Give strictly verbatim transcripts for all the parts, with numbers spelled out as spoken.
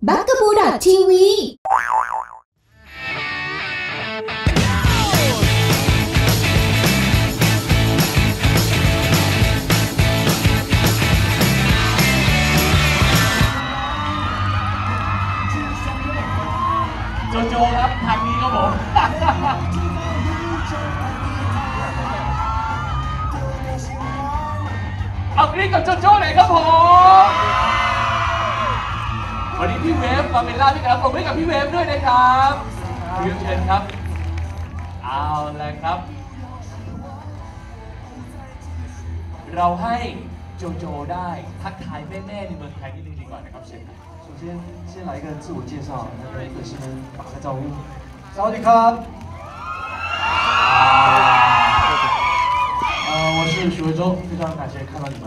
บักกะบูดอททีวีโจโจครับทางนี้ครับผมเอาคลิปกับโจโจหน่อยครับผมวันนี้พี่เวฟมาเป็นล่าพี่ครับผมให้กับพี่เวฟด้วยนะครับพี่เวฟเชิญครับเอาเลยครับเราให้โจโจได้ทักทายแม่ๆในเมืองไทยนิดนึงดีกว่านะครับเชิญครับ首先，先来一个自我介绍，那跟粉丝们打个招呼。สวัสดีครับ呃，我是许魏洲，非常感谢看到你们。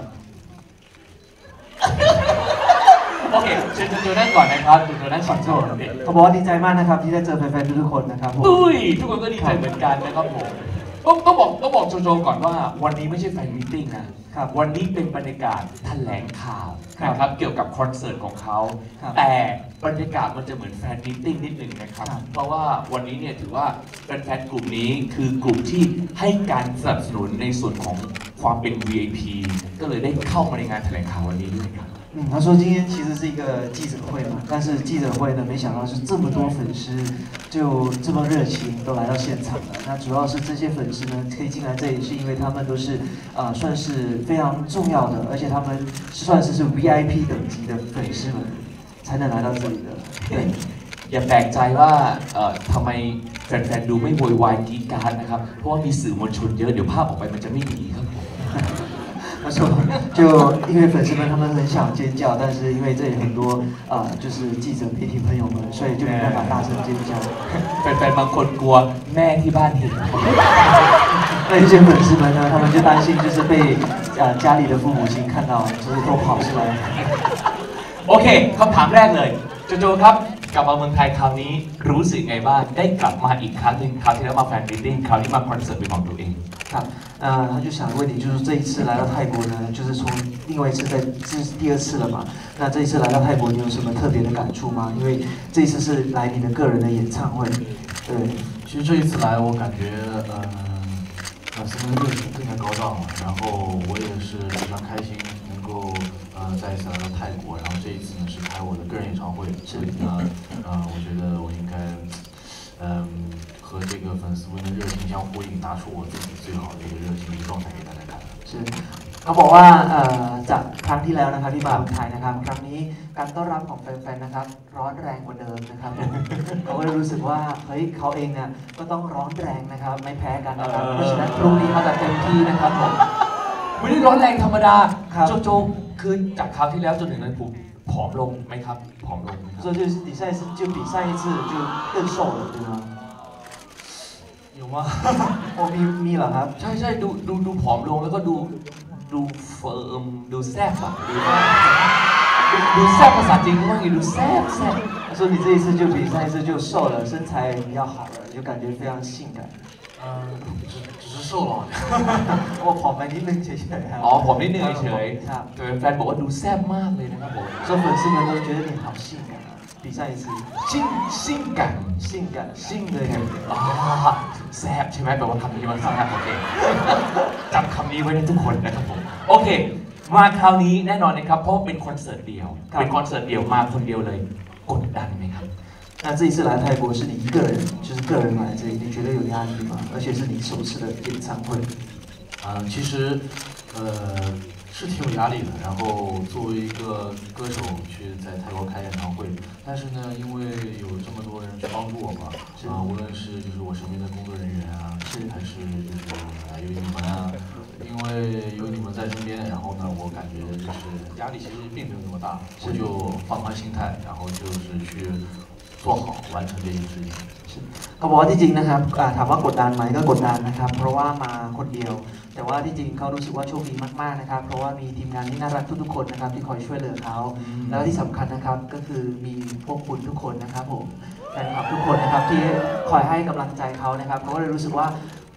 โอเคเชิญโจโจนั่งก่อนนะครับโจโจนั่งก่อนโจเขาบอกว่าดีใจมากนะครับที่ได้เจอแฟนๆทุกๆคนนะครับผมอุ้ยทุกคนก็ดีใจเหมือนกันนะครับผมต้องต้องบอกต้องบอกโจโจก่อนว่าวันนี้ไม่ใช่แฟนมีตติ้งนะครับวันนี้เป็นบรรยากาศแถลงข่าวนะครับเกี่ยวกับคอนเสิร์ตของเขาแต่บรรยากาศมันจะเหมือนแฟนมีตติ้งนิดนึงนะครับเพราะว่าวันนี้เนี่ยถือว่าแฟนๆกลุ่มนี้คือกลุ่มที่ให้การสนับสนุนในส่วนของความเป็น วี ไอ พี ก็เลยได้เข้ามาในงานแถลงข่าววันนี้ด้วยครับ嗯，他说今天其实是一个记者会嘛，但是记者会呢，没想到是这么多粉丝就这么热情都来到现场了。那主要是这些粉丝呢可以进来这里，是因为他们都是啊、呃、算是非常重要的，而且他们算是是 V I P 等级的粉丝们才能来到这里的。对。 อย่าแปลกใจว่าเอ่อทำไมแฟนๆดูไม่โวยวายกรี๊ดกราร์ดนะครับเพราะว่ามีสื่อมวลชนเยอะเดี๋ยวภาพออกไปมันจะไม่ดีครับ他说，就因为粉丝们他们很想尖叫，但是因为这里很多呃就是记者媒体朋友们，所以就没办法大声尖叫。 แฟนๆบางคนกลัวแม่ที่บ้านเห็น那有些粉丝们呢，他们就担心就是被呃家里的父母亲看到，所以都跑出来。 โอเคคำถามแรกเลยโจโจครับกลับมาเมืองไทยคราวนี้รู้สึกไงบ้างได้กลับมาอีกครั้งหนึ่งคราวที่แล้วมาแฟนมีตติ้งคราวนี้มาคอนเสิร์ตเป็นของตัวเองครับ呃，他就想问你，就是这一次来到泰国呢，就是从另外一次在这是第二次了嘛？那这一次来到泰国，你有什么特别的感触吗？因为这一次是来你的个人的演唱会，对。 其实这一次来，我感觉，嗯、呃，粉丝们的热情更加高涨了，然后我也是非常开心，能够呃再一次来到泰国，然后这一次呢是开我的个人演唱会，所以呢，呃，我觉得我应该，嗯、和这个粉丝们的热情相呼应，拿出我自己最好的一个热情的状态给大家看。 是เขาบอกว่าจากครั้งที่แล้วนะครับที่มาเมืองไทยนะครับครั้งนี้การต้อนรับของแฟนๆนะครับร้อนแรงกว่าเดิมนะครับเขาก็เลยรู้สึกว่าเฮ้ยเขาเองเนี่ยก็ต้องร้อนแรงนะครับไม่แพ้กันนะครับเพราะฉะนั้นพรุ่งนี้เขาจะเต็มที่นะครับผมไม่ได้ร้อนแรงธรรมดาโจโจคือจากคราวที่แล้วจนถึงนั้นผมผอมลงไหมครับผอมลง所以就是你上一次就比上一次就更瘦了对吗有吗？ โอ้มีมีเหรอครับใช่ใช่ดูดูดูผอมลงแล้วก็ดูดูเฟิร์มดูแซ่บอะดูดูแซ่บภาษาจีนว่าไงดูแซ่บแซ่บ他说你这一次就比上一次就瘦了身材比较好了就感觉非常性感嗯，只只是瘦了。 我ผอมไปนิดนึงเฉยๆครับอ๋อผอมนิดนึงเฉยๆครับแต่แฟนบอกว่าดูแซ่บมากเลยนะครับผม所以粉丝们都觉得你好性感啊比上一次性性感性感性的อ๋อแซ่บใช่ไหมแปลว่าคำนี้มันแซ่บโอเคจำคำนี้ไว้นะทุกคนนะครับผมโอเคมาคราวนี้แน่นอนนะครับเพราะเป็นคอนเสิร์ตเดียวเป็นคอนเสิร์ตเดียวมาคนเดียวเลยกดดันไหมครับ那这一次来泰国是你一个人，就是个人来这里，你觉得有压力吗？而且是你首次的演唱会。 啊、呃，其实，呃，是挺有压力的。然后作为一个歌手去在泰国开演唱会，但是呢，因为有这么多人去帮助我嘛，啊、呃，无论是就是我身边的工作人员啊，是还是就是啊有你们啊，因为有你们在身边，然后呢，我感觉就是压力其实并没有那么大，我就放宽心态，然后就是去。做好完成这件事情เขาบอกว่าที่จริงนะครับถามว่ากดดันไหมก็กดดันนะครับเพราะว่ามาคนเดียวแต่ว่าที่จริงเขารู้สึกว่าโชคดีมากๆนะครับเพราะว่ามีทีมงานที่น่ารักทุกๆคนนะครับที่คอยช่วยเหลือเขาแล้วที่สำคัญนะครับก็คือมีพวกคุณทุกคนนะครับผมแฟนคลับทุกคนนะครับที่คอยให้กำลังใจเขานะครับเขาก็เลยรู้สึกว่า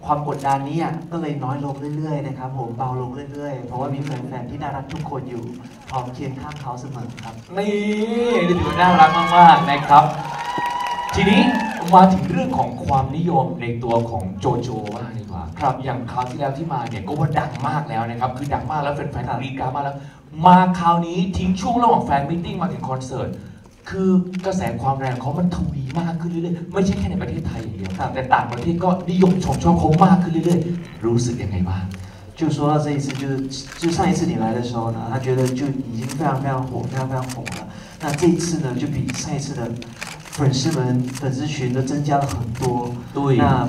ความกดดันนี้ก็เลยน้อยลงเรื่อยๆนะครับผมเบาลงเรื่อยๆเพราะว่ามีแฟนๆที่น่ารักทุกคนอยู่พร้อมเคียงข้างเขาเสมอครับนี่นี่ถือว่าน่ารักมากๆนะครับทีนี้มาถึงเรื่องของความนิยมในตัวของโจโจบ้างดีกว่าครับอย่างคราวที่แล้วที่มาเนี่ยก็ว่าดังมากแล้วนะครับคือดังมากแล้วแฟนๆกรี๊ดกราดมากแล้วมาคราวนี้ทิ้งช่วงระหว่างแฟนมิทติ้งมาถึงคอนเสิร์ตคือกระแสความแรงเขามันทวีมากขึ้นเรื่อยๆไม่ใช่แค่ในประเทศไทยอย่างเดียวแต่ต่างประเทศก็นิยมชมชอบเขามากขึ้นเรื่อยๆรู้สึกยังไงบ้าง就说到这一次，就是就上一次你来的时候呢，他觉得就已经非常非常火，非常非常红了。那这一次呢，就比上一次的粉丝们粉丝群都增加了很多。 对。 那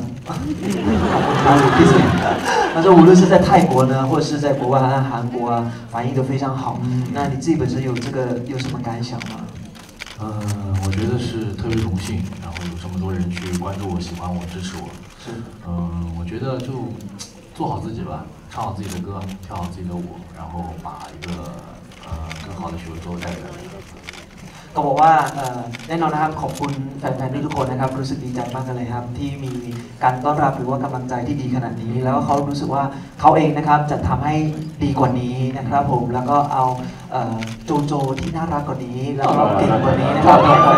他说无论是在泰国呢，或者是在国外，像韩国啊，反应都非常好。嗯、那你自己本身有这个有什么感想吗？ 嗯、呃，我觉得是特别荣幸，然后有这么多人去关注我、喜欢我、支持我。 是。嗯、 呃，我觉得就做好自己吧。唱好自己的歌，跳好自己的舞，然后把一个呃更好的雪州带给大家。 ก็บอกว่าแน่นอนนะครับขอบคุณแฟนๆทุกคนนะครับรู้สึกดีใจมากเลยครับที่มีการต้อนรับหรือว่ากำลังใจที่ดีขนาดนี้แล้วเขารู้สึกว่าเขาเองนะครับจะทำให้ดีกว่านี้นะครับผมแล้วก็เอาโจโจที่น่ารักกว่านี้แล้วก็เก่งกว่านี้นะครับ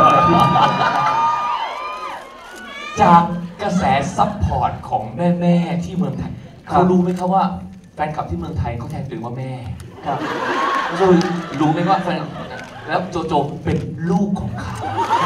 จากกระแสซัพพอร์ตของแม่ๆที่เมืองไทยเขารู้ไหมครับว่าแฟนคลับที่เมืองไทยเขาแทนตัวเองว่าแม่ครับรู้ไหมว่าแฟนแล้วโจโจเป็นลูกของเขา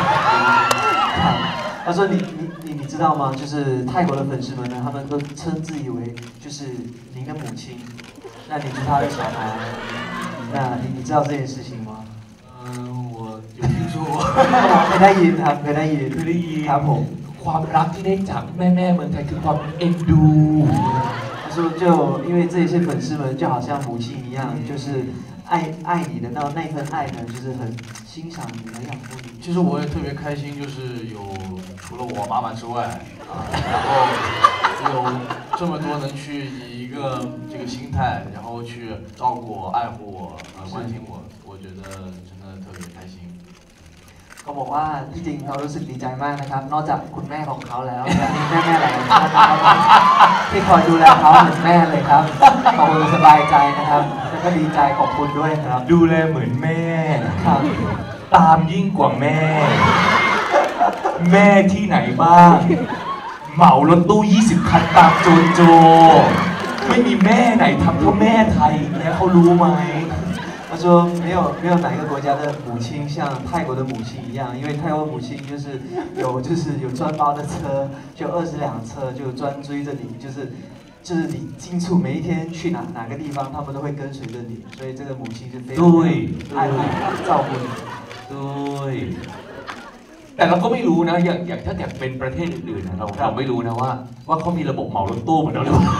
他说你你你你知道吗？就是泰国的粉丝们呢，他们都称自以为就是您的母亲，那你是他的小孩，那你你知道这件事情吗？ 嗯，我有听说过。 เคยได้ยินครับเคยได้ยินเคยได้ยินครับผมความรักที่ได้จากแม่ๆเมืองไทยคือความเอ็นดู他说就因为这些粉丝们就好像母亲一样，就是爱爱你的那那份爱呢，就是很欣赏你的养父你。 其实我也特别开心，就是有除了我妈妈之外啊，然后有这么多能去以一个这个心态，然后去照顾我、爱护我、呃关心我，我觉得真的特别开心。 เขาบอกว่าที่จริงเขารู้สึกดีใจมากนะครับนอกจากคุณแม่ของเขาแล้วยังมีแม่แม่หลายท่านที่คอยดูแลเขาเหมือนแม่เลยครับเขาสบายใจนะครับแล้วก็ดีใจขอบคุณด้วยครับดูแลเหมือนแม่ครับตามยิ่งกว่าแม่แม่ที่ไหนบ้างเหมารถตู้ยี่สิบคันตามโจโจไม่มีแม่ไหนทำเท่าแม่ไทยเนี่ยเขารู้ไหม他说没有没有哪一个国家的母亲像泰国的母亲一样，因为泰国母亲就是有就是有专包的车，就二十辆车就专追着你，就是就是你进出每一天去哪哪个地方，他们都会跟随着你，所以这个母亲是非常爱爱照顾你。 对。แต่เราก็ไม่รู้นะอย่างอย่างถ้าอย่างเป็นประเทศอื่นๆเราเราไม่รู้นะว่าว่าเขามีระบบเหมารถตู้เหมือนเราหรือเปล่า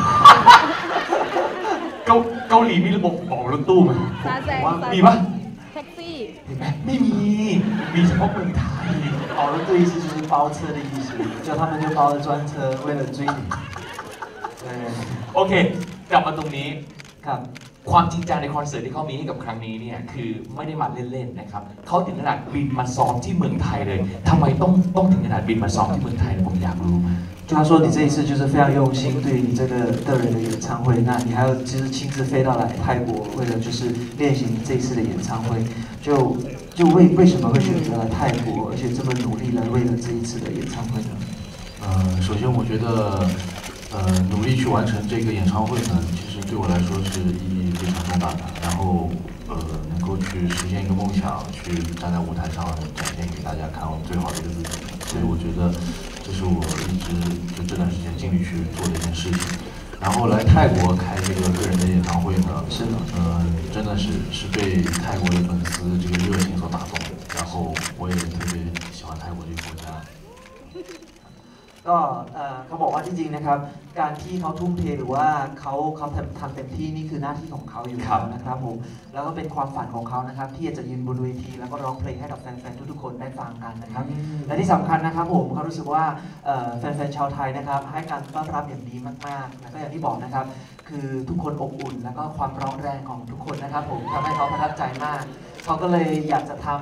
เกาหลีมีระบบเหมารถตู้ไหมมีปะแท็กซี่เห็นไหมไม่มีมีเฉพาะเมืองไทยเหมารถตู้意思就是包车的意思就他们就包了专车为了追你โอเคกลับมาตรงนี้ครับความจริงจังในคอนเสิร์ตที่เขามีให้กับครั้งนี้เนี่ยคือไม่ได้มาเล่นๆนะครับเขาถึงขนาดบินมาซ้อมที่เมืองไทยเลยทำไมต้องต้องถึงขนาดบินมาซ้อมที่เมืองไทยผมอยากรู้就他说你这一次就是非常用心对于你这个个人的演唱会，那你还有就是亲自飞到来泰国，为了就是练习你这一次的演唱会，就就为为什么会选择来泰国，而且这么努力来为了这一次的演唱会呢？ 呃，首先我觉得，呃，努力去完成这个演唱会呢，其实对我来说是意义非常重大的。然后，呃，能够去实现一个梦想，去站在舞台上展现给大家看我们最好的一个自己，所以我觉得。这是我一直就这段时间尽力去做的一件事情，然后来泰国开这个个人的演唱会呢， 是的， 嗯，真的是是被泰国的粉丝这个热情所打动，然后我也特别喜欢泰国这个国家。 ก็เขาบอกว่าจริงๆนะครับการที่เขาทุ่มเทหรือว่าเขาเขาทำเต็มที่นี่คือหน้าที่ของเขาอยู่แล้วนะครับผมแล้วก็เป็นความฝันของเขานะครับที่จะยืนบนเวทีแล้วก็ร้องเพลงให้กับแฟนๆทุกๆคนได้ฟังกันนะครับและที่สำคัญนะครับผมเขารู้สึกว่าแฟนๆชาวไทยนะครับให้การต้อนรับอย่างดีมากๆแล้วก็อย่างที่บอกนะครับคือทุกคนอบอุ่นแล้วก็ความร้องแรงของทุกคนนะครับผมทำให้เขาประทับใจมากเขาก็เลยอยากจะทำ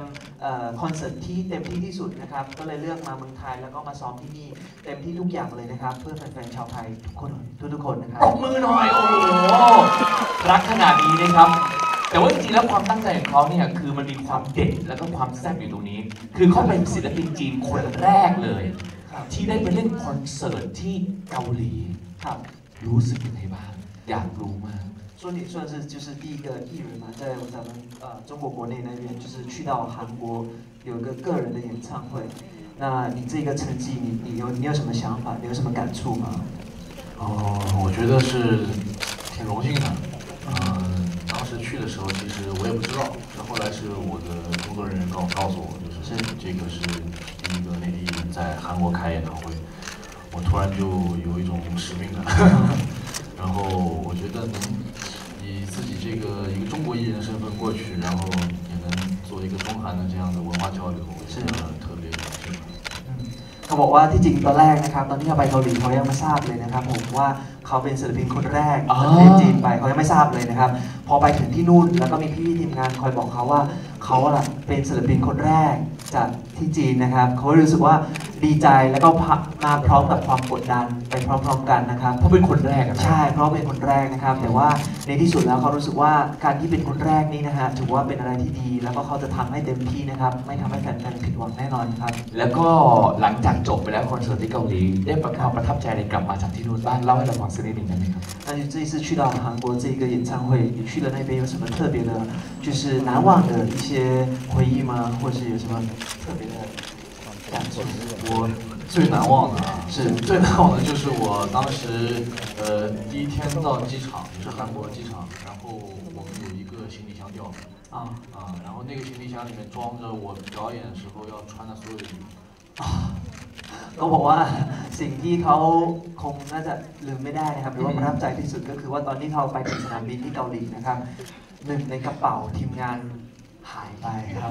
คอนเสิร์ตที่เต็มที่ที่สุดนะครับก็เลยเลือกมาเมืองไทยแล้วก็มาซ้อมที่นี่เต็มที่ทุกอย่างเลยนะครับเพื่อแฟนๆชาวไทยทุกคนทุกๆคนนะครับปรบมือหน่อยโอ้โหรักขนาดนี้นะครับแต่ว่าจริงๆแล้วความตั้งใจของเขาเนี่ยคือมันมีความเด็ดแล้วก็ความแซ่บอยู่ตรงนี้คือเขาเป็นศิลปินจีนคนแรกเลยที่ได้ไปเล่นคอนเสิร์ตที่เกาหลีครับรู้สึกยังไงบ้างอยากรู้มาก说你算是就是第一个艺人嘛，在咱们呃中国国内那边，就是去到韩国有一个个人的演唱会。那你这个成绩，你你有你有什么想法？你有什么感触吗？ 哦，我觉得是挺荣幸的。嗯，当时去的时候，其实我也不知道，是后来是我的工作人员告告诉我，就是这个是第一个内地艺人在韩国开演唱会，我突然就有一种使命感。然后我觉得能以自己这个一个中国艺人身份过去，然后也能做一个中韩的这样的文化交流，我觉得特别荣幸。 เขาบอกว่าที่จริงตอนแรกนะครับตอนที่เขาไปเกาหลีเขายังไม่ทราบเลยนะครับผมว่าเขาเป็นศิลปินคนแรกประเทศจีนไปเขายังไม่ทราบเลยนะครับพอไปถึงที่นู่นแล้วก็มีพี่ทีมงานคอยบอกเขาว่าเขาเป็นศิลปินคนแรกจากที่จีนนะครับเขารู้สึกว่าดีใจแล้วก็มาพร้อมกับความกดดันไปพร้อมๆกันนะครับเพราะเป็นคนแรกใช่เพราะเป็นคนแรกนะครับแต่ว่าในที่สุดแล้วเขารู้สึกว่าการที่เป็นคนแรกนี่นะฮะถือว่าเป็นอะไรที่ดีแล้วก็เขาจะทำให้เต็มที่นะครับไม่ทำให้แฟนๆผิดหวังแน่นอนครับแล้วก็หลังจากจบไปแล้วคอนเสิร์ตที่เกาหลีได้ความประทับใจอะไรกลับมาจากที่นู่นบ้างเล่าให้เราฟังสักนิดหนึ่งได้ไหมครับ那你这一次去到韩国这个演唱会，你去了那边有什么特别的，就是难忘的一些回忆吗？或是有什么特别的感受？ 我最难忘的啊，是最难忘的就是我当时呃第一天到机场，也是韩国机场，然后我们有一个行李箱掉了啊啊，然后那个行李箱里面装着我表演时候要穿的所有的衣服啊。 ก็บอกว่าสิ่งที่เขาคงน่าจะลืมไม่ได้นะครับหรือว่าประทับใจที่สุดก็คือว่าตอนที่เขาไปถึงสนามบินที่เกาหลีนะครับหนึ่งในกระเป๋าทีมงานหายไปครับ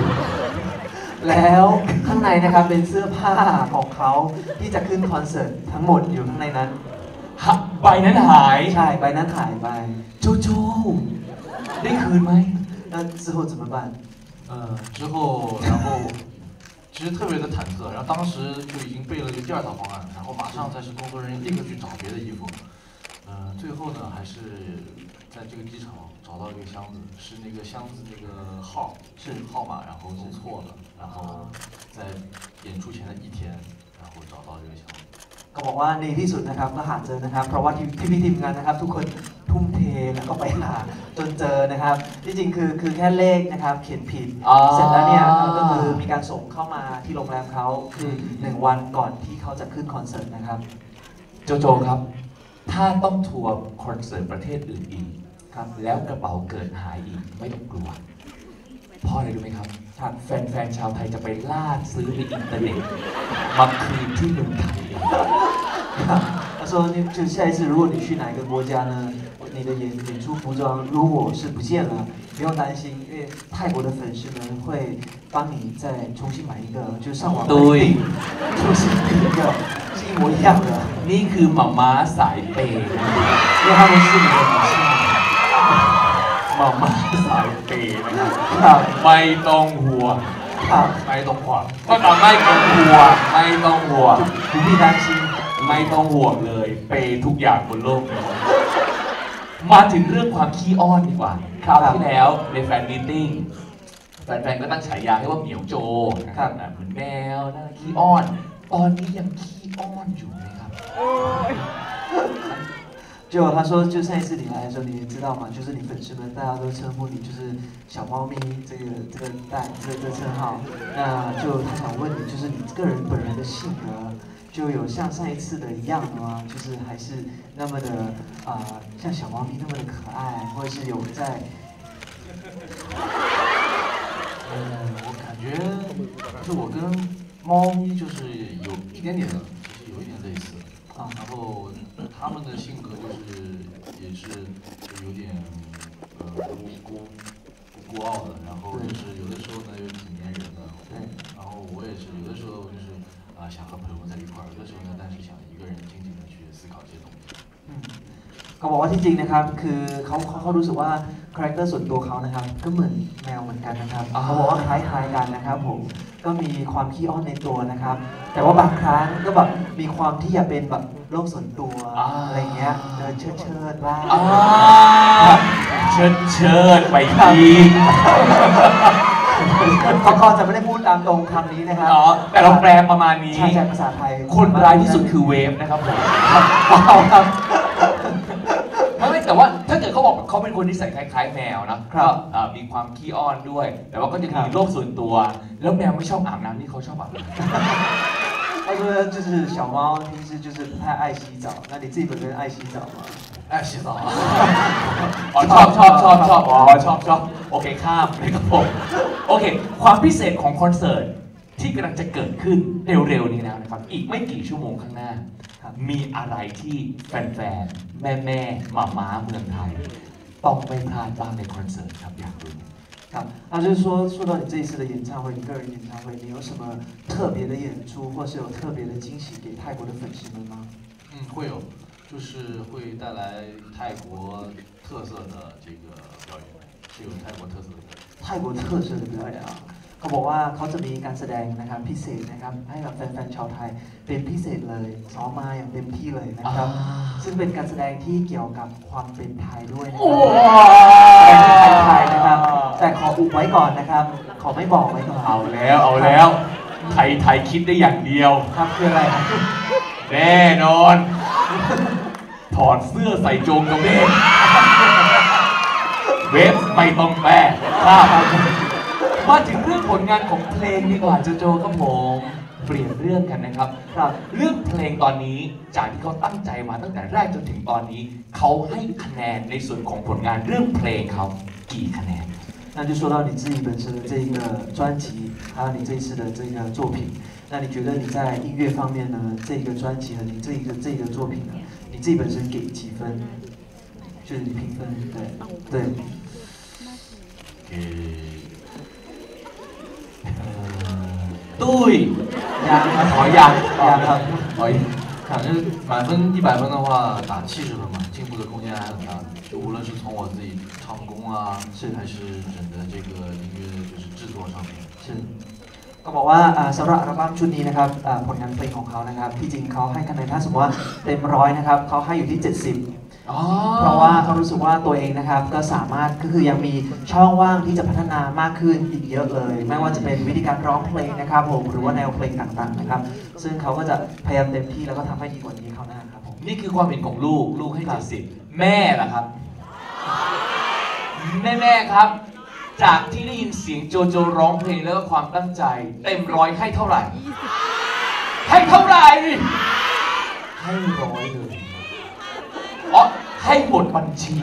แล้วข้างในนะครับเป็นเสื้อผ้าของเขาที่จะขึ้นคอนเสิร์ตทั้งหมดอยู่ข้างในนั้นใบนั้นหายใช่ใบนั้นหายไปโจโจได้คืนไหม那之后怎么办呃之后然后其实特别的忐忑，然后当时就已经备了一个第二套方案，然后马上再是工作人员立刻去找别的衣服，嗯、呃，最后呢还是在这个机场找到一个箱子，是那个箱子那个号是号码，然后弄错了，然后在演出前的一天，然后找到这个箱子。 ก็บอกว่าในที่สุดนะครับก็หาเจอนะครับเพราะว่าที่พี่ทีมงานนะครับทุกคนทุ่มเทแล้วก็ไปหาจนเจอนะครับที่จริงคือคือแค่เลขนะครับเขียนผิดเสร็จแล้วเนี่ยก็คือมีการส่งเข้ามาที่โรงแรมเขาคือหนึ่งวันก่อนที่เขาจะขึ้นคอนเสิร์ตนะครับโจโจครับถ้าต้องทัวร์คอนเสิร์ตประเทศอื่นอีกครับแล้วกระเป๋าเกิดหายอีกไม่ต้องกลัวเพราะอะไรรู้ไหมครับแฟนๆชาวไทยจะไปล่าซื้อในอินเทอร์เน็ตมาคืนที่เมืองไทย他说：“就下一次，如果你去哪一个国家呢，你的演演出服装如果是不见了，不用担心，因为泰国的粉丝呢会帮你再重新买一个，就上网订，重新订一个是一模一样的。 นี่คือหม่าม้าสายเปย์因为他们是你的女性。” หม่าม้าสายเปย์นะครับไม่ต้องห่วงไม่ต้องห่วงก็ทำไม่ต้องห่วงไม่ต้องห่วง不必担心ไม่ต้องห่วงเลยเปย์ทุกอย่างบนโลกนี้มาถึงเรื่องความขี้อ้อนดีกว่าคราวที่แล้วในแฟนมีตติ้งแฟนๆก็ตั้งฉายาให้ว่าเหมียวโจนะครับเหมือนแมวนะขี้อ้อนตอนนี้ยังขี้อ้อนอยู่ไหมครับ就他说，就上一次你来的时候，你知道吗？就是你粉丝们大家都称呼你就是小猫咪这个这个代这个这个称号。那就他想问你，就是你个人本人的性格，就有像上一次的一样的吗？就是还是那么的啊、呃，像小猫咪那么的可爱，或者是有在？ 嗯，我感觉就是我跟猫咪就是有一点点，就是有一点类似。啊，然后他们的性格就是也是有点呃孤孤孤傲的，然后就是有的时候呢又挺粘人的，对，然后我也是有的时候就是啊、呃、想和朋友在一块儿，有的时候呢但是想一个人静静的去思考这些东西。 嗯，เขาบอกว่าที่จริงนะครับคือเขาเขารู้สึกว่าคาแรคเตอร์ส่วนตัวเขานะครับก็เหมือนแมวมือนกันนะครับเขาบอกว่าคล้ายๆกันนะครับผมก็มีความขี้อ้อนในตัวนะครับแต่ว่าบางครั้งก็แบบมีความที่อยากเป็นแบบโลกส่วนตัวอะไรเงี้ยเดินเชิดเชิดบ้างเชิดเชิดไปทีเขาก็จะไม่ได้พูดตามตรงคำนี้นะครับอ๋อแต่เราแปลประมาณนี้ใช่ใช่ภาษาไทยคนร้ายที่สุดคือเวฟนะครับผมครับไม่ไม่แต่ว่าถ้าเกิดเขาบอกเขาเป็นคนที่ใส่คล้ายๆแมวนะก็มีความขี้อ้อนด้วย แต่ว่าก็จะมีโลกส่วนตัว แล้วแมวไม่ชอบอาบน้ำนี่เขาชอบอาบน้ำ他说就是小猫平时就是不太爱洗澡，那你自己本身爱洗澡吗？ 爱洗澡啊！อ๋อชอบชอบชอบชอบอ๋อชอบชอบโอเคข้ามนะครับผมโอเคความพิเศษของคอนเสิร์ตที่กำลังจะเกิดขึ้นเร็วๆนี้แล้วนะครับอีกไม่กี่ชั่วโมงข้างหน้ามีอะไรที่แฟนๆแม่ๆหม่าม้าเมืองไทยต้องไม่พลาดบ้างในคอนเสิร์ตครับอยากรู้好，那就是说，说到你这一次的演唱会，你个人演唱会，你有什么特别的演出，或是有特别的惊喜给泰国的粉丝们吗？ 嗯，会有，就是会带来泰国特色的这个表演，是有泰国特色的表演。 泰国特色的表演啊。เขาบอกว่าเขาจะมีการแสดงนะครับพิเศษนะครับให้กับแฟนๆชาวไทยเป็นพิเศษเลยซ้อมมาอย่างเต็มที่เลยนะครับซึ่งเป็นการแสดงที่เกี่ยวกับความเป็นไทยด้วยนะครับเป็นไทยๆนะครับแต่ขออุบไว้ก่อนนะครับขอไม่บอกไว้ก่อนเอาแล้วเอาแล้วไทยไทยคิดได้อย่างเดียวครับคืออะไรครับแน่นอนถอดเสื้อใส่โจงกระเบนเวฟไม่ต้องแปลครับมาถึงเรื่องผลงานของเพลงดีกว่าโจโจครับผมเปลี่ยนเรื่องกันนะครับครับเรื่องเพลงตอนนี้จากที่เขาตั้งใจมาตั้งแต่แรกจนถึงตอนนี้เขาให้คะแนนในส่วนของผลงานเรื่องเพลงเขากี่คะแนน那就说到你自己本身的这一个专辑，还有你这一次的这个作品，那你觉得你在音乐方面呢，这个专辑和你这一个这个作品呢，你自己本身给几分？就是你评分，对对。 给。 对， ยังครับขอยังยังครับขอยัง反正满分一百分的话，打七十分嘛，进步的空间还很大的。就无论是从我自己唱功啊，是还是整个这个音乐就是制作上面， 是。ก็บอกว่าสำหรับอัลบั้มชุดนี้นะครับผลงานเพลงของเขานะครับที่จริงเขาให้คะแนนถ้าสมมติว่าเต็มร้อยนะครับเขาให้อยู่ที่เจ็ดสิบเพราะว่าเขารู้สึกว่าตัวเองนะครับก็สามารถก็คือยังมีช่องว่างที่จะพัฒนามากขึ้นอีกเยอะเลยไม่ว่าจะเป็นวิธีการร้องเพลงนะครับผมหรือว่าแนวเพลงต่างๆนะครับซึ่งเขาก็จะพยายามเต็มที่แล้วก็ทำให้ดีกว่านี้เขาหน้าครับผมนี่คือความเห็นของลูกลูกให้เจ็ดสิบแม่ล่ะครับแม่แม่ครับจากที่ได้ยินเสียงโจโจร้องเพลงแล้วก็ความตั้งใจเต็มร้อยให้เท่าไหร่ให้เท่าไหร่ให้ร้อยเลยอ๋อให้หมดบัญชี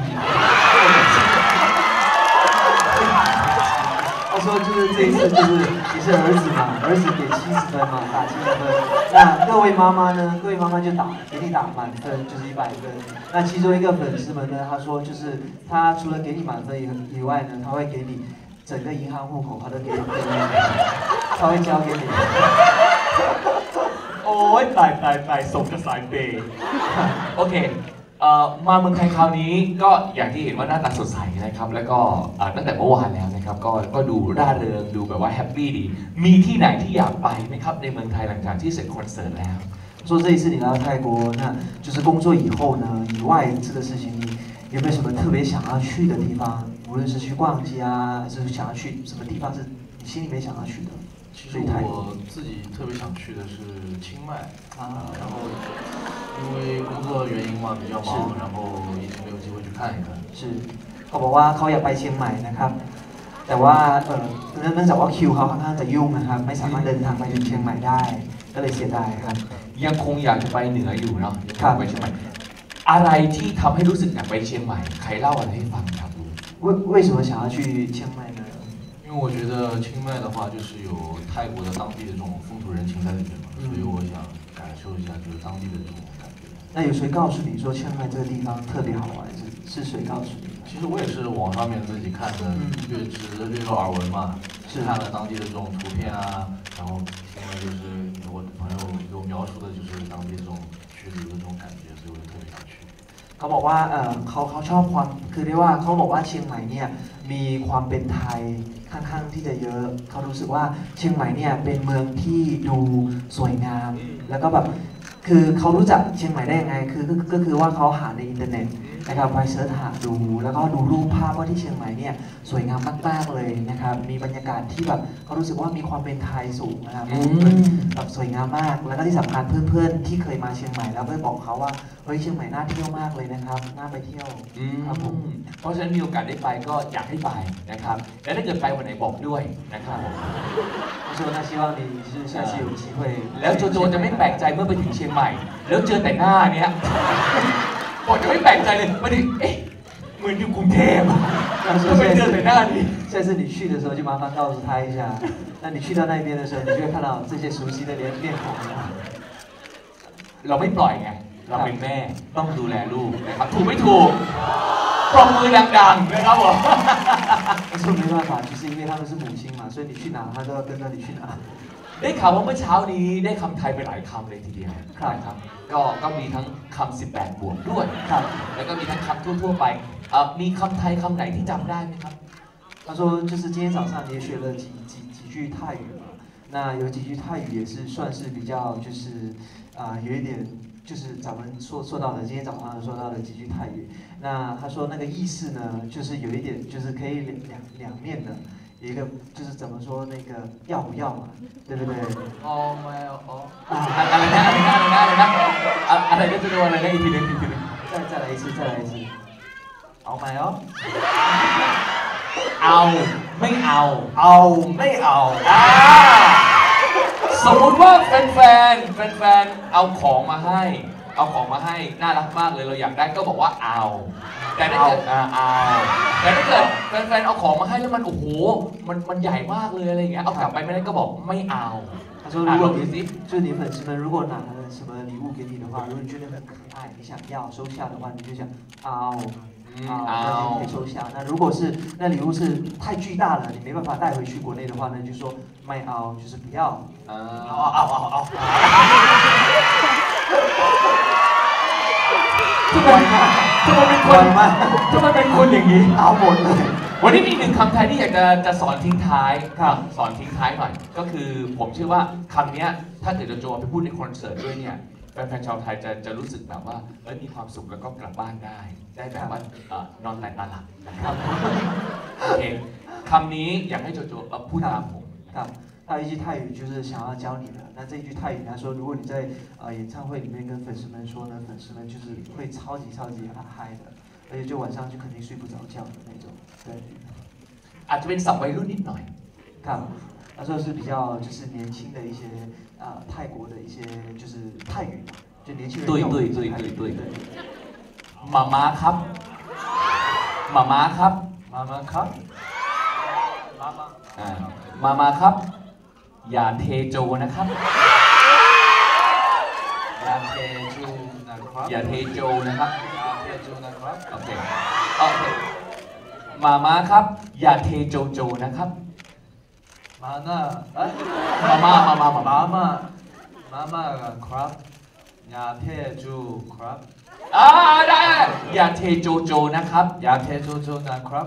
他说就是这一次就是你是儿子嘛，儿子给七十分嘛，打七十分。那各位妈妈呢？各位妈妈就打给你打满分，就是一百分。那其中一个粉丝们呢，他说就是他除了给你满分以以外呢，他会给你整个银行户口，他都给你，他会交给你。 โอ้ยตายตายตายสมกับสายเปย์โอเคมาเมืองไทยคราวนี้ก็อย่างที่เห็นว่าหน้าตาสดใสนะครับแล้วก็ตั้งแต่เมื่อวานแล้วนะครับก็ก็ดูร่าเริงดูแบบว่าแฮปปี้ดีมีที่ไหนที่อยากไปไหมครับในเมืองไทยหลังจากที่เสร็จคอนเสิร์ตแล้ว说这一次你来到泰国，那就是工作以后呢，以外这个事情，你有没有什么特别想要去的地方？无论是去逛街啊，还是想要去什么地方是你心里面想要去的？ 其实我自己特别想去的是清迈啊，然后因为工作原因嘛比较忙，然后一直没有机会去看一看。 是，เขาบอกว่าเขาอยากไปเชียงใหม่นะครับแต่ว่าเออเนื่องจากว่าคิวเขาค่อนข้างจะยุ่งนะครับไม่สามารถเดินทางไปถึงเชียงใหม่ได้ก็เลยเสียดายครับยังคงอยากจะไปเหนืออยู่เนาะอยากไปเชียงใหม่อะไรที่ทำให้รู้สึกอยากไปเชียงใหม่ใครเล่าอะไรให้ฟังครับ为为什么想要去เชียงใหม่呢因为我觉得清迈的话，就是有泰国的当地的这种风土人情在里面嘛，所以我想感受一下就是当地的这种感觉。 那有谁告诉你说清迈这个地方特别好玩？是是谁告诉你？ 其实我也是网上面自己看的，略知略有耳闻嘛，是看了当地的这种图片啊，然后因为就是我朋友给我描述的就是当地这种去旅游的这种感觉，所以我就特别想去。 เขาบอกว่าเออเขาเขาชอบความคือเรียกว่าเขาบอกว่าเชียงใหม่เนี่ยมีความเป็นไทยค่อนข้างที่จะเยอะเขารู้สึกว่าเชียงใหม่เนี่ยเป็นเมืองที่ดูสวยงามแล้วก็แบบคือเขารู้จักเชียงใหม่ได้ยังไงคือก็ก็คือว่าเขาหาในอินเทอร์เน็ตนะครับไปเสิร์ชหาดูแล้วก็ดูรูปภาพว่าที่เชียงใหม่เนี่ยสวยงามมากๆเลยนะครับมีบรรยากาศที่แบบเขารู้สึกว่ามีความเป็นไทยสูงนะครับแบบสวยงามมากแล้วก็ที่สำคัญเพื่อนๆที่เคยมาเชียงใหม่แล้วเพื่อนบอกเขาว่าเฮ้ยเชียงใหม่น่าเที่ยวมากเลยนะครับน่าไปเที่ยวครับผมเพราะฉะนั้นมีโอกาสได้ไปก็อยากให้ไปนะครับและถ้าเกิดไปวันไหนบอกด้วยนะครับ我说那希望你是下次有机会แล้วโจโจจะไม่แปลกใจเมื่อไปถึงเชียงใหม่แล้วเจอแต่หน้าเนี้ยบอกจะไม่แปลกใจเลยมาดิเอ๊ะเหมือนอยู่กรุงเทพ他说ไม่เจอแต่หน้านี้下次你去的时候就麻烦告诉他一下那你去到那边的时候你就会看到这些熟悉的脸面孔เราไม่ปล่อยไงเราเป็นแม่ต้องดูแลลูกนะครับถูกไม่ถูกปรบมือดังๆนะครับผม他说没办法就是因为他们是母亲嘛所以你去哪他都要跟着你去哪ได้ข่าวว่าเมื่อเช้านี้ได้คำไทยไปหลายคำเลยทีเดียวนะครับก็ก็มีทั้งคำสิบแปดบวกด้วยครับแล้วก็มีทั้งคำทั่วๆไปมีคำไทยคำไหนที่จำได้ไหมครับ他说就是今天早上你也学了几几几句泰语嘛那有几句泰语也是算是比较就是啊、呃、有一点就是咱们说说到的今天早上说到的几句泰语那他说那个意思呢就是有一点就是可以两两两面的一个就是怎么说那个要不要嘛，对不对？ 哦没有哦。อะไรนะอะไรนะอะไรนะอะไรนะอะไรนะจะโดนอะไรนะอีกทีนึงอีกทีนึง再再来一次再来一次เอาไหมอ๋อเอาไม่เอาเอาไม่เอาอ่าสมมติว่าแฟนแฟนแฟนแฟนเอาของมาให้เอาของมาให้น่ารักมากเลยเราอยากได้ก็บอกว่าเอาแต่ถ้าเกิดเอาแต่ถ้าเกิดแฟนๆเอาของมาให้แล้วมันโอ้โหมันมันใหญ่มากเลยอะไรอย่างเงี้ยเอากลับไปไม่ได้ก็บอกไม่เอา他说如果你就是你粉丝们如果拿了什么礼物给你的话如果你觉得很可爱你想要收下的话你就想เอาเอา可以收下那如果是那礼物是太巨大了你没办法带回去国内的话那就说ไม่เอา就是不要เอาเอาเอาเอาทำไมทำไมเป็นคนทำไมเป็นคนอย่างนี้เอาหมดเลยวันนี้มีหนึ่งคำไทยที่อยากจะจะสอนทิ้งท้ายครับสอนทิ้งท้ายหน่อยก็คือผมเชื่อว่าคำนี้ถ้าเกิดโจไปพูดในคอนเสิร์ตด้วยเนี่ยแฟนๆชาวไทยจะจะรู้สึกแบบว่าเออมีความสุขแล้วก็กลับบ้านได้ได้แบบว่านอนแต่ตาหลับนะครับโอเคคำนี้อยากให้โจโจพูดตามผมครับ还有一句泰语就是想要教你的，那这一句泰语他说，如果你在呃演唱会里面跟粉丝们说呢，粉丝们就是会超级超级嗨的，而且就晚上就肯定睡不着觉的那种。对， อาจจะเป็นศัพท์วัยรุ่นนิดหน่อยครับ他说是比较就是年轻的一些啊、呃、泰国的一些就是泰语，就年轻人用对对对对对มาม่าครับมาม่าครับมาม่าครับมาม่าอ่ามาม่าครับอย่าเทโจนะครับอย่าเทโจนะครับอย่าเทโจนะครับอย่าเทโจนะครับโอเคโอเคมาม่าครับอย่าเทโจโจนะครับมาม่ามาม่ามาม่ามาม่ามามาม่าครับอย่าเทโจครับอ่าได้อย่าเทโจโจนะครับอย่าเทโจโจนะครับ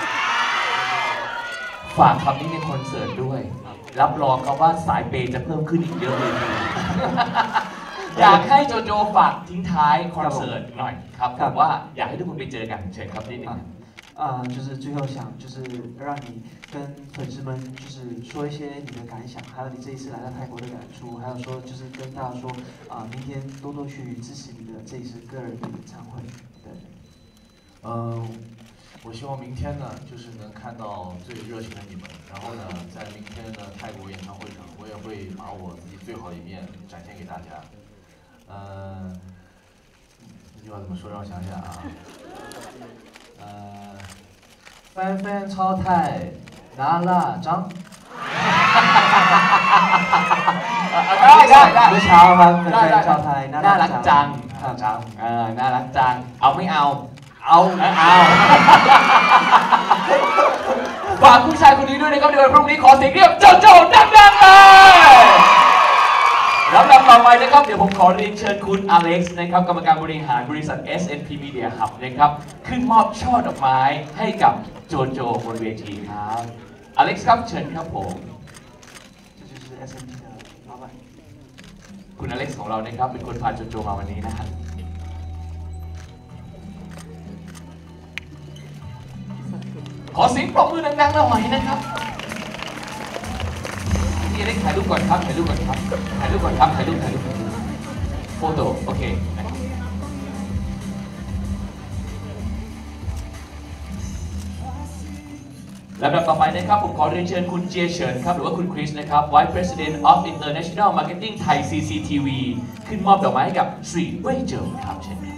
ฝากคำนี้ในคอนเสิร์ตด้วยรับรองครับว่าสายเปย์จะเพิ่มขึ้นอีกเยอะเลยอยากให้โจโจฝากทิ้งท้ายคอนเสิร์ตหน่อยครับผมว่าอยากให้ทุกคนไปเจอกันเชิญครับนิดนึง啊，就是最后想就是让你跟粉丝们就是说一些你的感想，还有你这一次来到泰国的感触，还有说就是跟大家说啊，明天多多去支持你的这一次个人的演唱会。对， 嗯。我希望明天呢，就是能看到最热情的你们。然后呢，在明天的泰国演唱会上，我也会把我自己最好的一面展现给大家。呃，这句话怎么说？让我想想啊。呃，翻翻超泰拿拉张。 ได้ได้ได้เมื่อเช้าครับแฟนๆชาวไทยน่ารักจังจังเออน่ารักจังเอาไม่เอาเอาเอาฝากผู้ชายคนนี้ด้วยนะครับในวันพรุ่งนี้ขอเสียงเรียกโจโจดังๆเลยลำดับต่อไปนะครับนะครับเดี๋ยวผมขอเรียนเชิญคุณอเล็กซ์นะครับกรรมการบริหารบริษัท เอส เอ็น พี Media Hub นะครับขึ้นมอบช่อดอกไม้ให้กับโจโจบนเวทีครับอเล็กซ์ครับเชิญครับผมคุณอเล็กซ์ของเรานะครับเป็นคนพาโจโจมาวันนี้นะครับขอเสียงปรบมือดังๆหน่อยนะครับพี่เล็กถ่ายรูปก่อนครับถ่ายรูปก่อนครับถ่ายรูปก่อนครับถ่ายรูปถ่ายรูปโฟโต้โอเคลำดับต่อไปนะครับผมขอเรียนเชิญคุณเจียเฉินครับหรือว่าคุณคริสนะครับ Vice President of International Marketing Thai ซี ซี ที วี ขึ้นมอบดอกไม้ให้กับสรีเว่ยเจิงครับเชิญครับ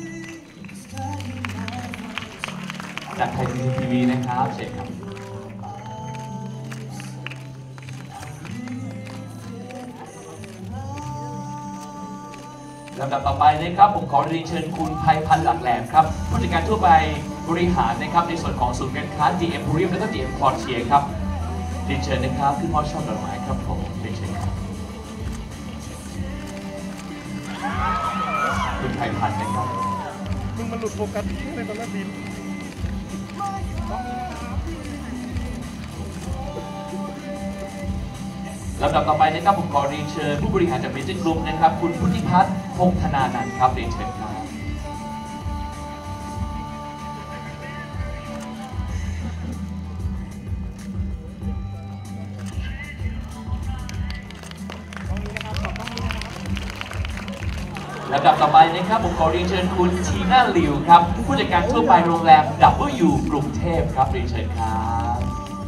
จากไทย ซี ซี ที วี นะครับเชิญครับลำดับต่อไปนะครับผมขอเรียนเชิญคุณไพพันธ์หลักแหลมครับผู้จัดการทั่วไปบริหารนะครับในส่วนของศูนย์การค้า ดี เอ็ม Emporium และก็ ดี เอ็ม Quartier ครับเรียนเชิญนะครับขึ้นมอบช่อดอกไม้ครับผมเรียนเชิญครับคุณไพพันธ์นะครับมึงมันหลุดโฟกัสในตอนนั้นดินลำดับต่อไปนะครับผมขอเรียนเชิญผู้บริหารจากเมเจอร์กรุ๊ปนะครับคุณพุทธิพัฒน์พงษ์ธนานันท์ครับเรียนเชิญครับลำดับต่อไปนะครับผมขอเรียนเชิญคุณทีน่าลิวครับผู้จัดการทั่วไปโรงแรม ดับเบิลยู กรุงเทพครับเรียนเชิญครับ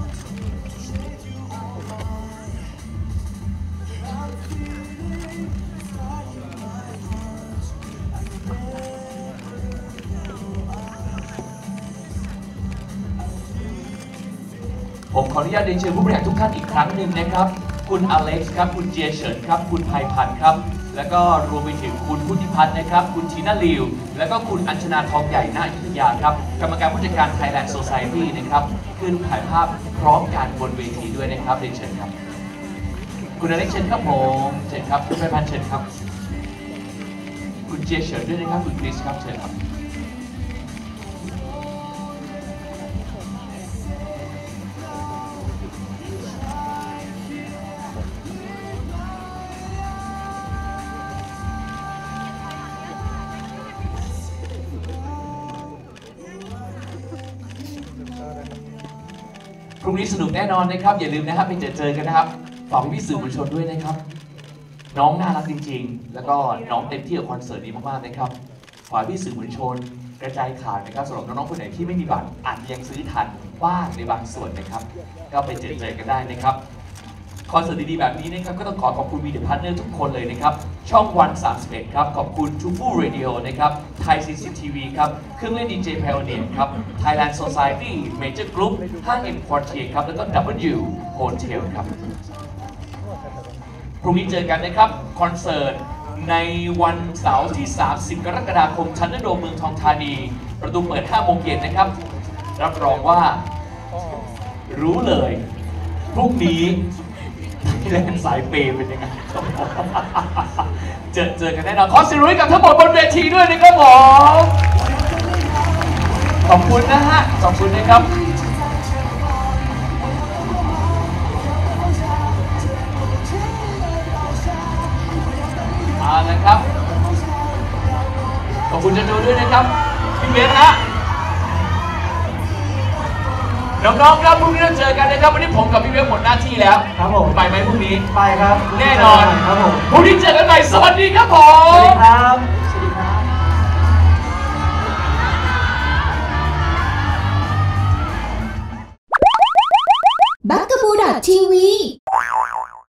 ผมขออนุญาตเรียนเชิญผู้บริหารทุกท่านอีกครั้งหนึ่งนะครับคุณอเล็กซ์ครับคุณเจียเฉินครับคุณไพพันธ์ครับแล้วก็รวมไปถึงคุณพุทธิพัฒน์นะครับคุณทีน่าลิวแล้วก็คุณอัญชนาทองใหญ่ณอยุธยาครับกรรมการผู้จัดการ Thailand Society นะครับขึ้นถ่ายภาพพร้อมกันบนเวทีด้วยนะครับเรียนเชิญครับคุณอเล็กซ์เชิญครับผมเชิญครับคุณไพพันธ์เชิญครับคุณเจียเฉินด้วยนะครับคุณคริสครับเชิญครับพรุ่งนี้สนุกแน่นอนนะครับอย่าลืมนะครับไปเจอเจอกันนะครับฝากพี่สื่อมวลชนด้วยนะครับน้องน่ารักจริงๆแล้วก็น้องเต็มที่กับคอนเสิร์ตนี้มากๆนะครับฝากพี่สื่อมวลชนกระจายข่าวนะครับสำหรับน้องๆคนไหนที่ไม่มีบัตรอาจยังซื้อทันบ้างในบางส่วนนะครับก็ไปเจอเจอกันได้นะครับคอนเสิร์ตดีๆแบบนี้นะครับก็ต้องขอขอบคุณมีเดียพาร์ทเนอร์ทุกคนเลยนะครับช่องวันสามสิบเอ็ดครับขอบคุณทูฟูเรดิโอนะครับไทย ซี ซี ที วี ครับเครื่องเล่นดีเจ Pioneer ครับ Thailand Society Major Group ห้าง เอ็ม Quartier ครับแล้วก็ ดับเบิลยู Hotel ครับพรุ่งนี้เจอกันนะครับคอนเสิร์ตในวันเสาร์ที่สามสิบกรกฎาคมชั้นนโดมเมืองทองธานีประตูเปิดห้าโมงเย็นนะครับรับรองว่ารู้เลยพรุ่งนี้ที่เล่นสายเปย์เป็นยังไงเจอเจอกันแน่นอนขอเสียงปรบมือกับทั้งหมดบนเวทีด้วยนะครับผมขอบคุณนะฮะขอบคุณนะครับเอาละครับขอบคุณจะดูด้วยนะครับพี่เบนฮะน้องๆครับพรุ่งนี้เราเจอกันนะครับวันนี้ผมกับพี่เวฟหมดหน้าที่แล้วครับผมไปไหมพรุ่งนี้ไปครับแน่นอนครับผมพรุ่งนี้เจอกันใหม่สวัสดีครับผมสวัสดีครับ